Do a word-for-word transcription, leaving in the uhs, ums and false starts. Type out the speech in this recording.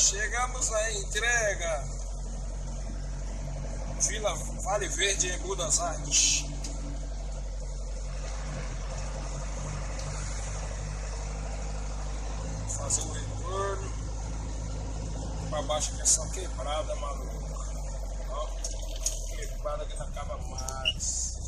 Chegamos na entrega. Vila Vale Verde, em Buenos Aires. Fazer o retorno. Pra baixo que é só quebrada, maluco. Ó, quebrada que não acaba mais.